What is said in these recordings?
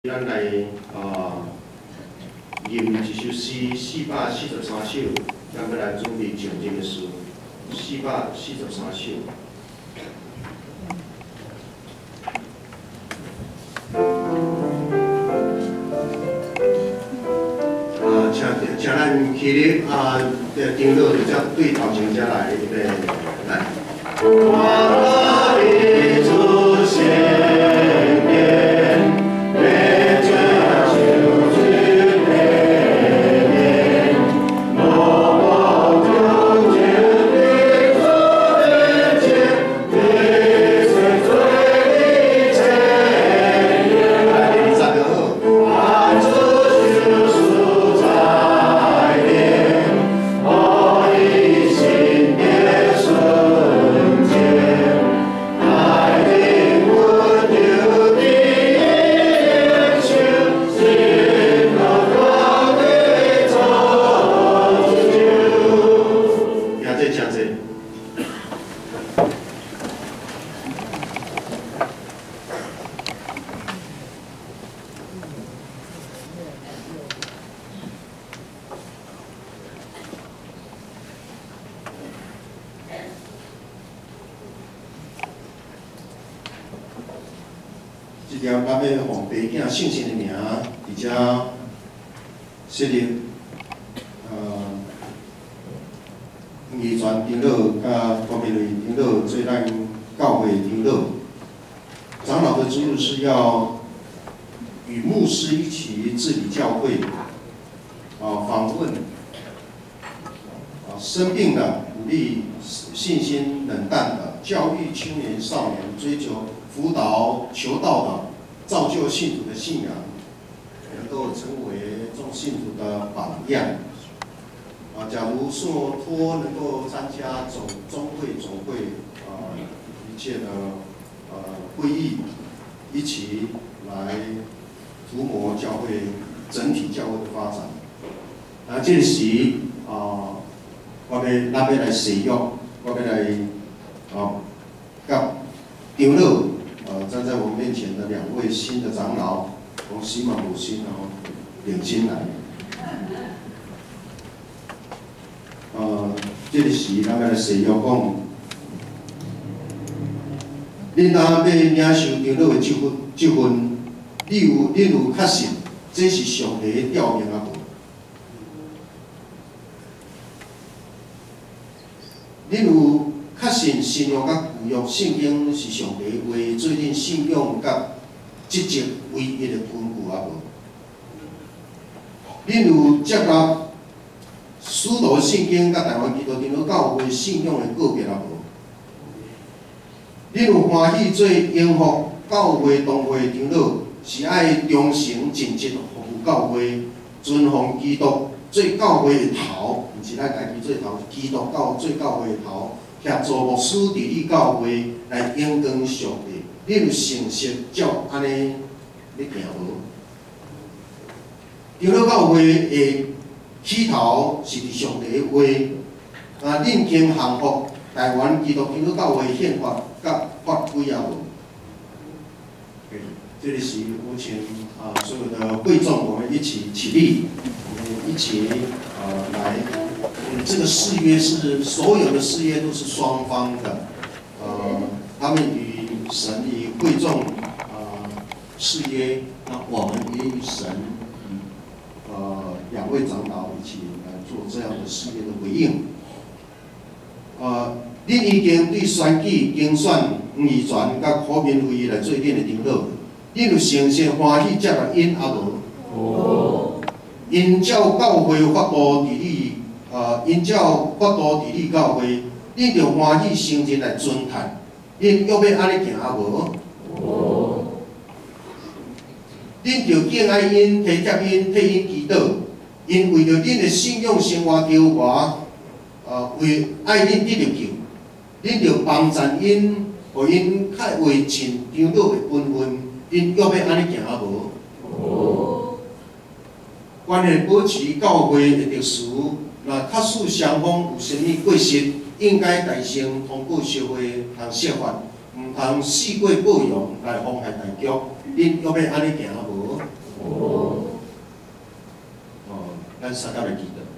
咱来吟一首诗443首，咱要来准备上这个诗443首。请咱起立张老就只对头前才来预备来。我的祖先殿。 这条咱要奉爸囝姓姓的名，而且设立义传长老甲郭明瑞长老做咱教会长老。长老的职务是要与牧师一起治理教会，访问生病的，鼓励信心冷淡的，教育青年少年，追求辅导求道的。 造就信徒的信仰，能够成为众信徒的榜样。假如说托能够参加总会，一切的会议，一起来涂抹教会整体教会的发展。这时咱要来誓约，我要来甲长老。 站在我们面前的2位新的长老，从西马母亲领进来。这个时咱要来誓约讲，恁若要领受长老的这份，恁有确信这是上帝的调命啊无？恁有确信信仰甲旧约圣经是上帝话，做恁信仰甲职责唯一的根据啊无？恁有接纳使徒圣经甲台湾基督长老教会信仰的个别啊无？恁有欢喜做永福教会同会长老，是爱忠诚尽职服务教会，尊奉基督做教会的头，毋是咱家己做头，基督教做教会的头。 协助牧师治理教会来仰光上帝，恁有诚实照安尼咧行无？长老教会的起头是伫上帝的话，恁经降服台湾基督长老教会宪法甲法规啊无？这里是有请所有的会众，我们一起起立，我们一起来。 这个誓约是所有的誓约都是双方的，他们与神与会众誓约，那我们也与神2位长老一起来做这样的誓约的回应。恁已经对选举竞选义传甲柯明辉来做恁的长老，恁有诚实欢喜接纳因啊无？因照教会法度治理。 因照法度治理教会，恁着欢喜诚实来遵守。恁要安尼行啊无？恁着敬爱因、体贴因、替因祈祷。因为着恁的信仰生活调和，为爱恁得着救，恁着帮赞因，互因较为尽长老的本分。恁要安尼行啊无？关系保持教会的特殊。 那确使双方有甚物过失，应该大声通过社会通设法，唔通四过报用来妨害大局。恁要安尼行无？ 咱三甲来记得。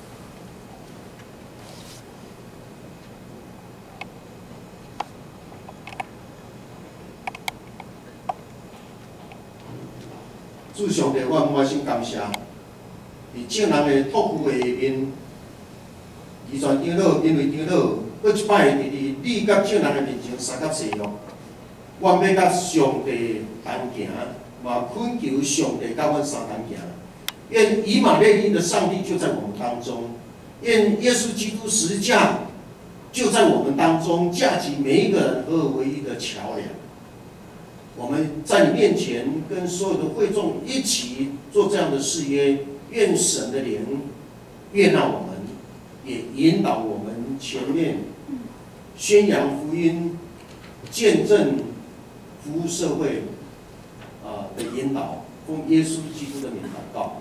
主上帝，我满心感谢，伫正人的托付的下面，遗传长老因为长老，搁一摆伫你甲正人的面前三甲誓约，阮要甲上帝同行，嘛恳求上帝甲阮三同行。愿以马内利的上帝就在我们当中，愿耶稣基督十字架就在我们当中，架起每一个人合而为一的桥梁。我们在你面前跟所有的会众一起做这样的誓约，愿神的灵悦纳我们，也引导我们前面宣扬福音、见证服务社会的引导，奉耶稣基督的名祷告。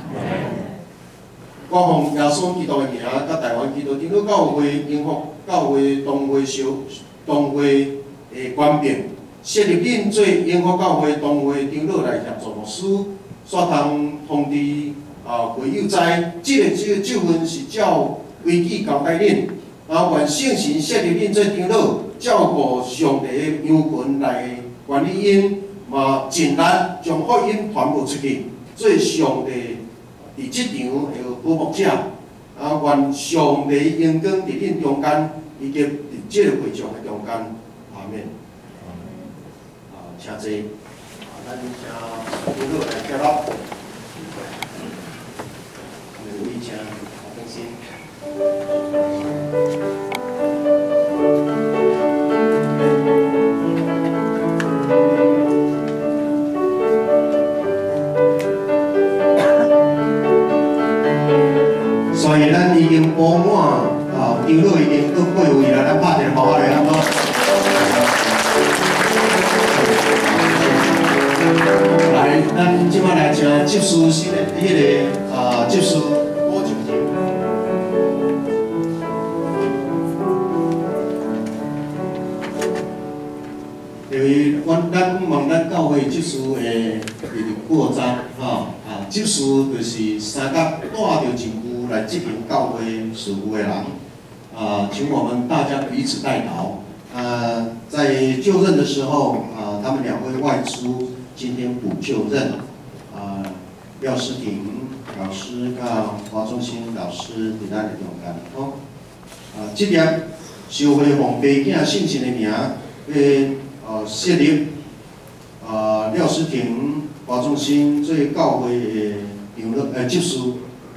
我奉耶稣基督的名，甲台湾基督长老教会、永福教会、东会的官兵。设立恁做永福教会同会长老来协助牧师，煞通知会友知，这个救恩是照规矩交代恁，愿圣神设立恁做长老，照顾上帝的羊群来管理因，嘛尽力将福音传播出去，做上帝伫这场的保牧者。愿上帝荣光伫恁中间，以及伫这个会场的中间，阿门。请坐，咱请长老来接落，有意请黄更新。所以咱已经补满，长老已经到过位了，咱拍一个好来安怎？来，咱即摆来请执事新的执事郭九金。因为咱望咱教会执事的过章执事就是三甲带着政府来执行教会事务的人，请我们大家彼此代祷。在就任的时候，他们两位外出。今天补就任，廖诗婷老师甲华中心老师伫咱的中间，这点受会奉爸囝圣神的名，要设立廖诗婷、华中心做教会的长老执事，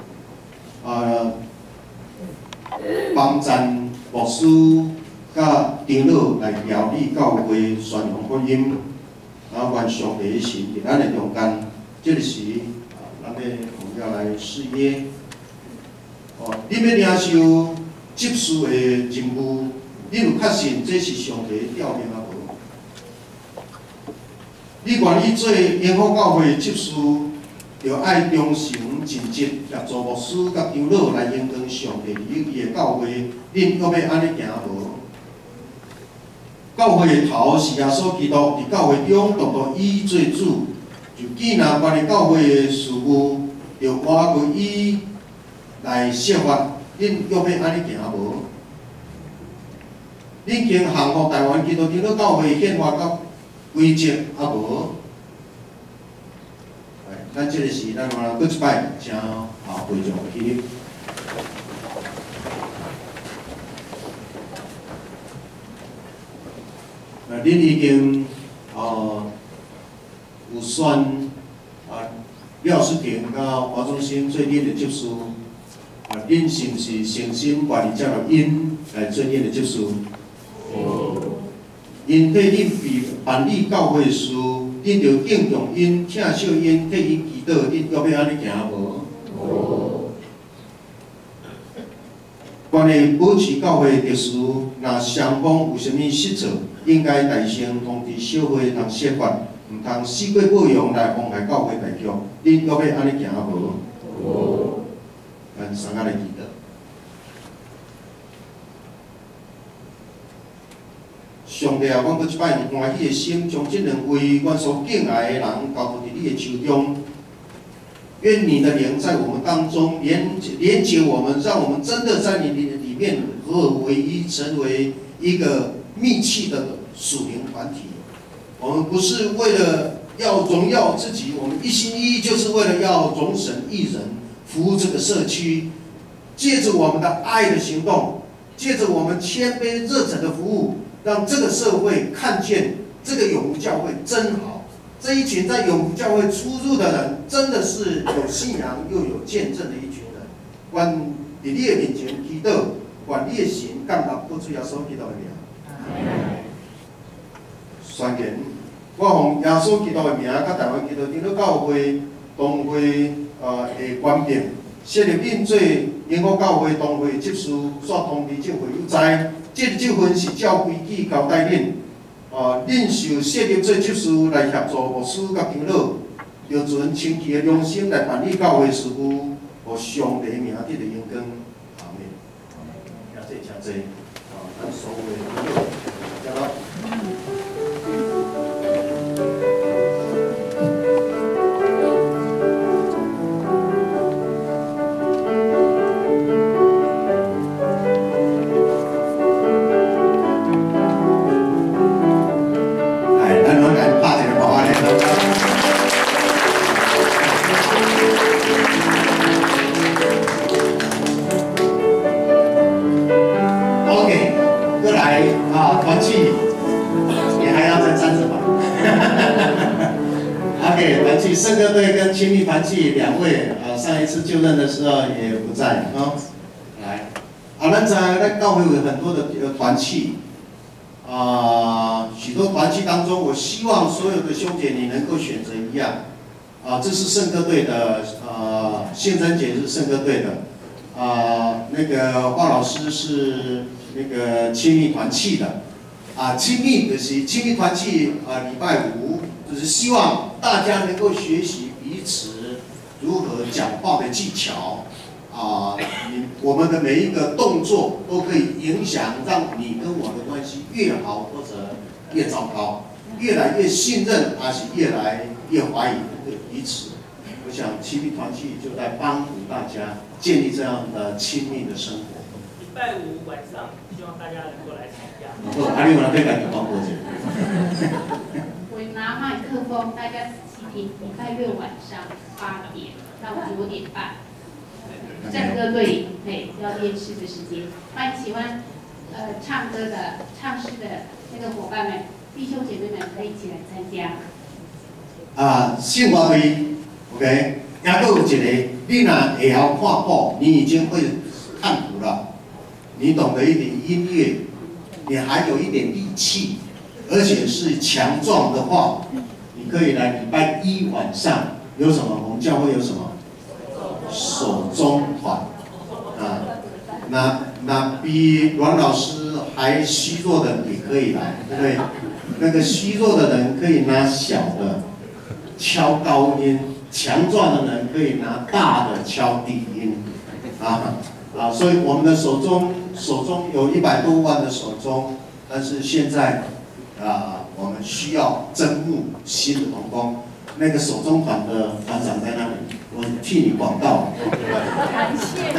帮赞牧师甲长老来调理教会宣扬福音。愿上帝的神伫咱的中间，这个是咱要来誓约。你要领受执事的任务，你有确信这是上帝的调令啊无？你愿意做永福教会的执事，就爱忠诚尽职，协助牧师甲长老来荣光上帝伫伊的教会，恁要安尼行无？教会的头是耶稣基督，伫教会中独独伊做主。就既然关于教会的事务，就换过伊来设法，恁要安尼行无？恁经降服台湾基督长老教会宪法甲规则啊无？咱这个是咱搁一摆请会长起。恁已经有选廖诗婷甲华中心做恁的执事，恁是毋是诚心愿意接纳因来做恁的执事？因替恁办理教会事，恁着敬重因、请惜因、替因祈祷，恁要安尼行无？关于保持教会的特殊，若双方有啥物失错，应该大声通知小会通设法，毋通四过报用来妨害教会大局。恁要安尼行无？咱三个来记得。上帝啊，阮搁一摆用欢喜的心，将这两位阮所敬爱的人交付伫你的手中。 愿你的灵在我们当中连接我们，让我们真的在你里面合而为一，成为一个密契的属灵团体。我们不是为了要荣耀自己，我们一心一意就是为了要荣神益人，服务这个社区。借着我们的爱的行动，借着我们谦卑热忱的服务，让这个社会看见这个永福教会真好。这一群在永福教会出入的人，真的是有信仰又有见证的一群人。愿在你的面前祈祷，愿你的心降到不主耶稣基督的名。宣言，我奉耶稣基督的名，甲台湾基督长老教会同会的官兵，设立恁做永福教会同会执事，所通知政府有知，这份是照规矩交代恁。恁受设立做执事来协助牧师甲长老，要存清气的良心来办理教会事务，互上帝名得到荣光。阿门。谢谢，谢谢。咱所有的朋友，大家好。团契，你还要再站着吧？OK， 团契圣歌队跟亲密团契两位，上一次就任的时候也不在啊。来，咱在教会有很多的团契，许多团契当中，我希望所有的兄姐你能够选择一样，这是圣歌队的，信贞姐是圣歌队的，那个华老师是那个亲密团契的。亲密就是亲密团契，礼拜五就是希望大家能够学习彼此如何讲话的技巧，我们的每一个动作都可以影响让你跟我的关系越好或者越糟糕，越来越信任还是越来越怀疑彼此。我想亲密团契就在帮助大家建立这样的亲密的生活。 礼拜五晚上，希望大家能够来参加。 你有人可以来广播一下。 我拿麦克风，大家仔细听。礼拜六晚上8点到9点半，圣歌队要练诗的时间。欢迎喜欢唱歌的、唱诗的那个伙伴们、弟兄姐妹们可以一起来参加。 信华队 ，OK， 还有一个，你若会晓看谱，你已经会看谱了，你懂得一点音乐。你还有一点力气，而且是强壮的话，你可以来礼拜一晚上有什么？我们教会有什么？手中团那比阮老师还虚弱的也可以来，对不对？那个虚弱的人可以拿小的敲高音，强壮的人可以拿大的敲低音，所以我们的手中有100多万的手中，但是现在我们需要招募新的同工。那个手中团的团长在那里，我替你广告。 感谢。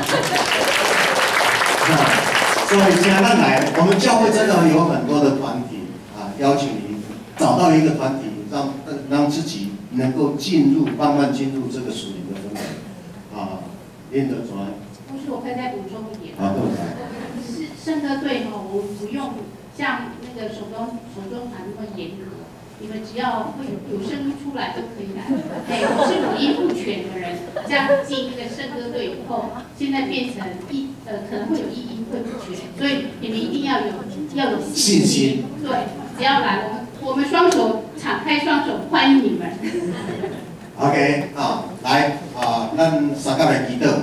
所以现在来，我们教会真的有很多的团体邀请你找到一个团体，让自己能够慢慢进入这个属灵的氛围练得出来。 我可以再补充一点。 对。 圣歌队我们不用像那个手中团那么严格，你们只要会有声音出来都可以来。不是五音不全的人，这样进那个圣歌队以后，现在变成可能会有一音会不全，所以你们一定要有信心。对，只要来，我们双手敞开双手欢迎你们。 OK 来咱三个来祈祷。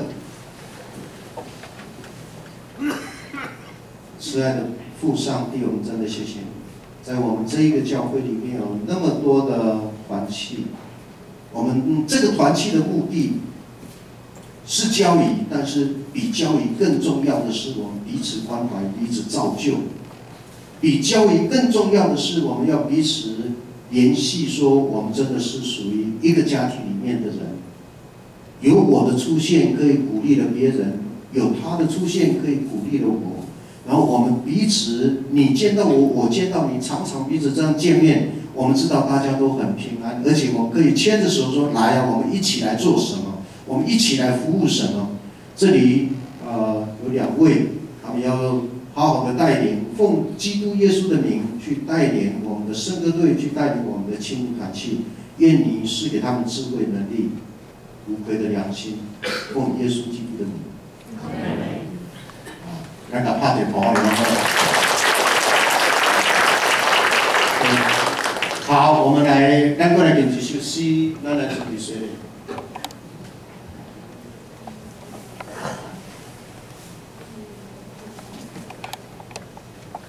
慈爱的父上帝，我们真的谢谢你，在我们这一个教会里面有那么多的团契，我们这个团契的目的是交谊，但是比交谊更重要的是我们彼此关怀、彼此造就。比交谊更重要的是，我们要彼此联系，说我们真的是属于一个家庭里面的人。 有我的出现可以鼓励了别人，有他的出现可以鼓励了我，然后我们彼此，你见到我，我见到你，常常彼此这样见面，我们知道大家都很平安，而且我们可以牵着手说：来啊，我们一起来做什么？我们一起来服务什么？这里有2位，他们要好好的带领，奉基督耶稣的名去带领我们的圣歌队，去带领我们的亲民团契。愿你赐给他们智慧能力，无愧的良心，奉耶稣基督的名。咱甲拍一波，好，我们来，咱过来练一首诗，咱来准备说。